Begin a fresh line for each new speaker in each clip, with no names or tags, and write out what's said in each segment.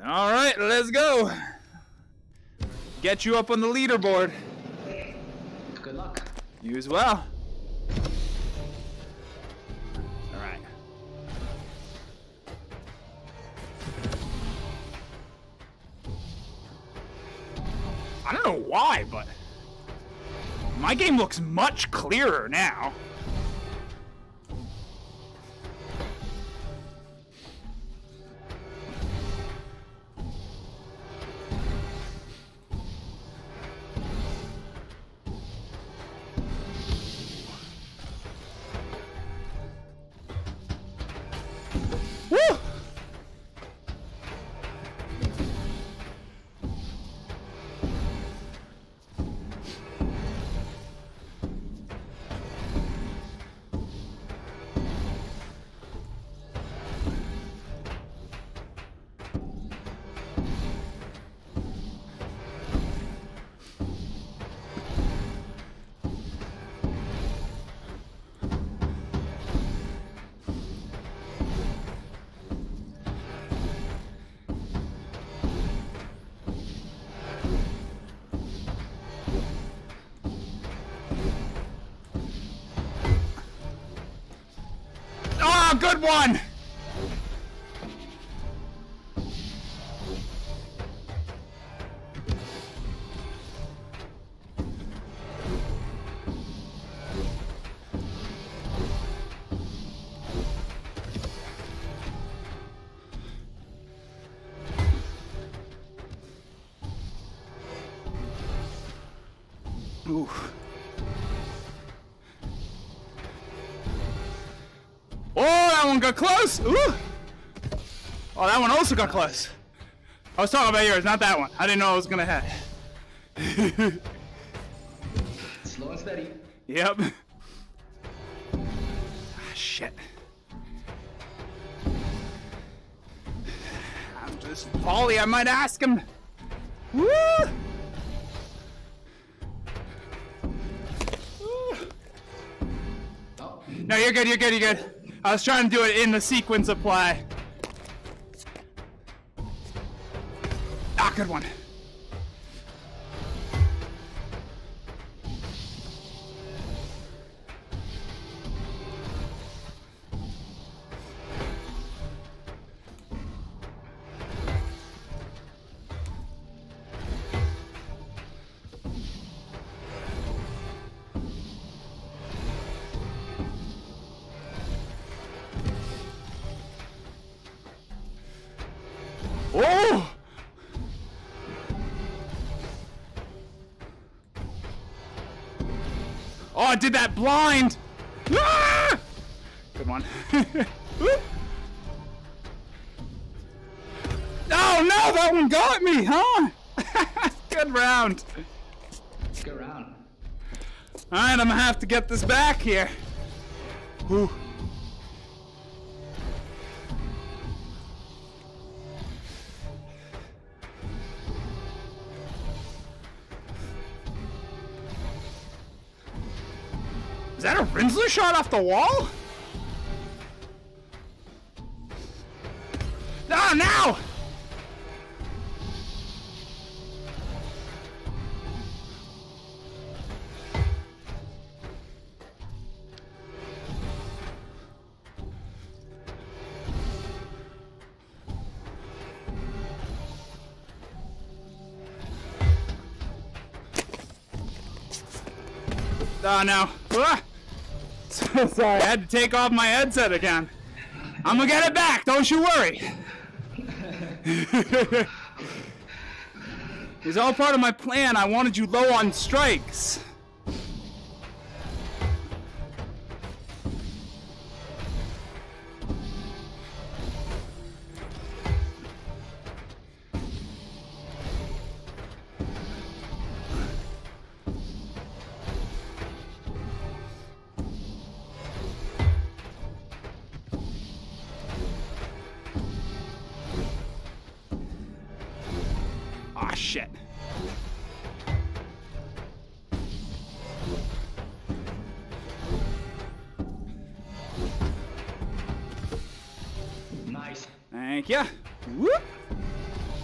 All right, let's go. Get you up on the leaderboard.
Good luck.
You as well. All right. I don't know why, but my game looks much clearer now. Woo! Oh, good one! Oof. Oh, that one got close! Ooh. Oh, that one also got close. I was talking about yours, not that one. I didn't know I was gonna hit.
Slow and steady.
Yep. Ah, shit. I'm just volley, I might ask him. Woo!
Oh.
No, you're good, you're good, you're good. I was trying to do it in the sequence of play. Ah, good one. Oh! Oh, I did that blind! Ah! Good one. Oh no, that one got me, huh? Good round.
Good round.
Alright, I'm gonna have to get this back here. Whew. Is that a Rinsler shot off the wall? No, now! Oh no. Ah! So sorry, I had to take off my headset again. I'm gonna get it back, don't you worry. It's all part of my plan. I wanted you low on strikes. Ah, shit.
Nice.
Thank you. Whoop.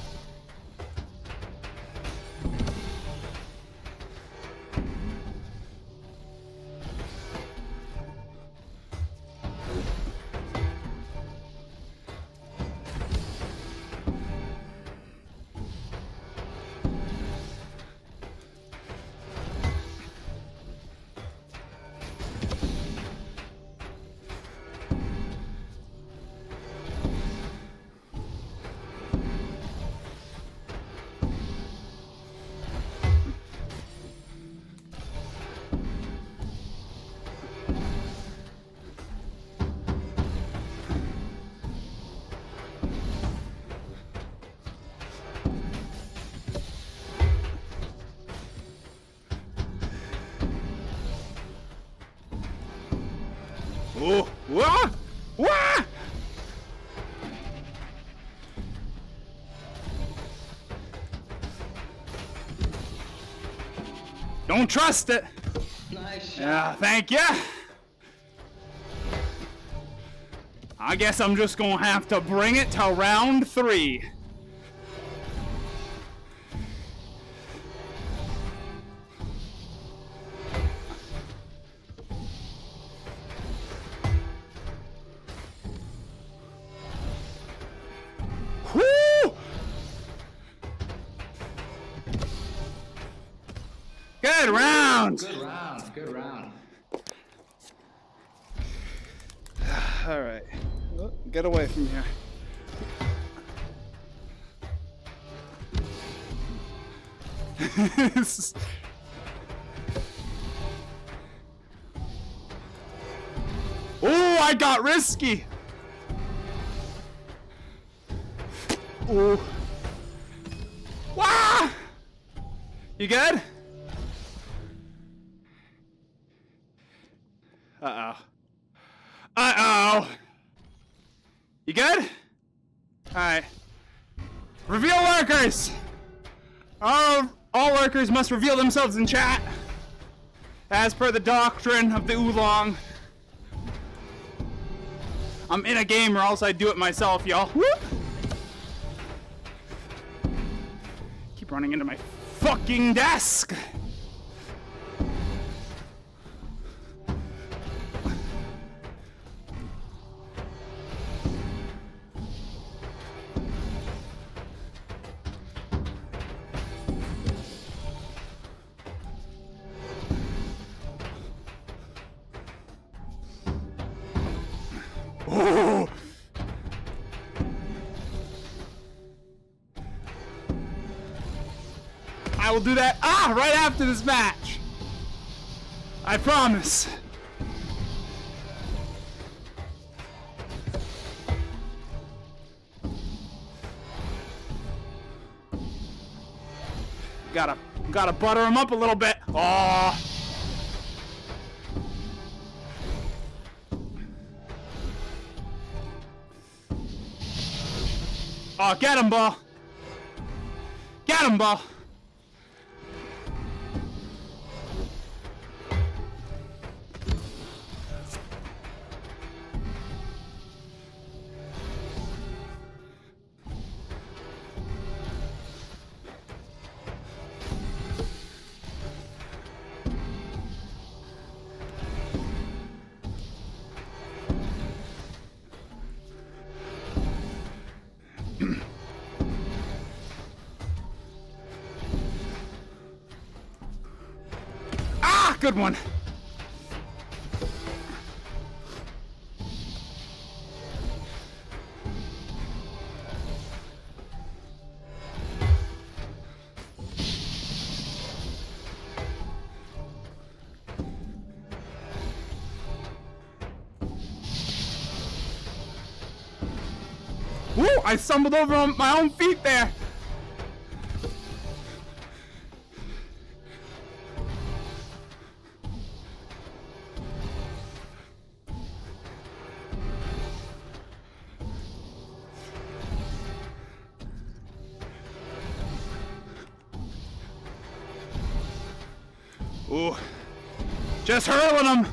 Ooh. Wah! Wah! Don't trust it.
Nice shot.
Yeah, thank you. I guess I'm just gonna have to bring it to round 3. Woo! Good round.
Good round. Good round.
All right, oh, get away from here. Oh, I got risky. Ooh. Wah! You good? Uh-oh. Uh-oh. You good? Alright. Reveal lurkers! All lurkers must reveal themselves in chat, as per the doctrine of the Oolong. I'm in a game or else I do it myself, y'all. Whoop! Keep running into my fucking desk! Oh. I will do that right after this match. I promise. Gotta butter him up a little bit. Oh. Oh, get him, ball. Get him, ball. Good one. Woo! I stumbled over on my own feet there. Ooh, just hurling them.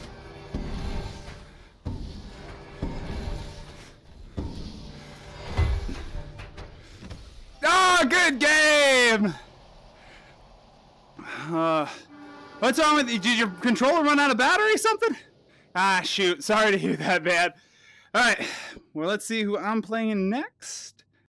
Ah, good game. What's wrong with you? Did your controller run out of battery or something? Ah, shoot. Sorry to hear that, man. All right. Well, let's see who I'm playing next.